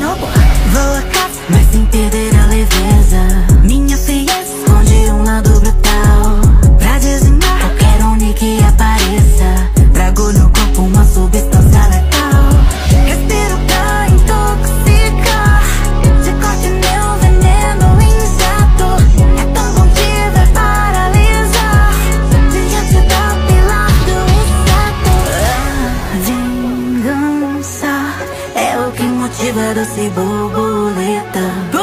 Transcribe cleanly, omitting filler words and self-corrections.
Shinobu. Vou a caça, mas sem perder a leveza. Minha frieza esconde um lado brutal pra dizimar qualquer onde que apareça. Trago no corpo uma substância letal. Respiro pra intoxicar. Se corte meu veneno inseto. É tão bom te ver paralisar diante da pila do inseto. A vingança é o que motiva a doce borboleta.